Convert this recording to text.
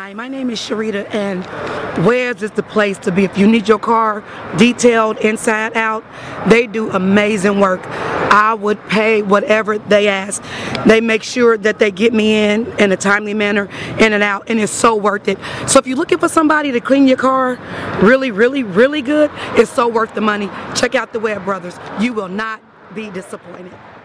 Hi, my name is Sharita, and Webb's is the place to be. If you need your car detailed inside out, they do amazing work. I would pay whatever they ask. They make sure that they get me in a timely manner, in and out, and it's so worth it. So if you're looking for somebody to clean your car really, really, really good, it's so worth the money. Check out the Webb Brothers. You will not be disappointed.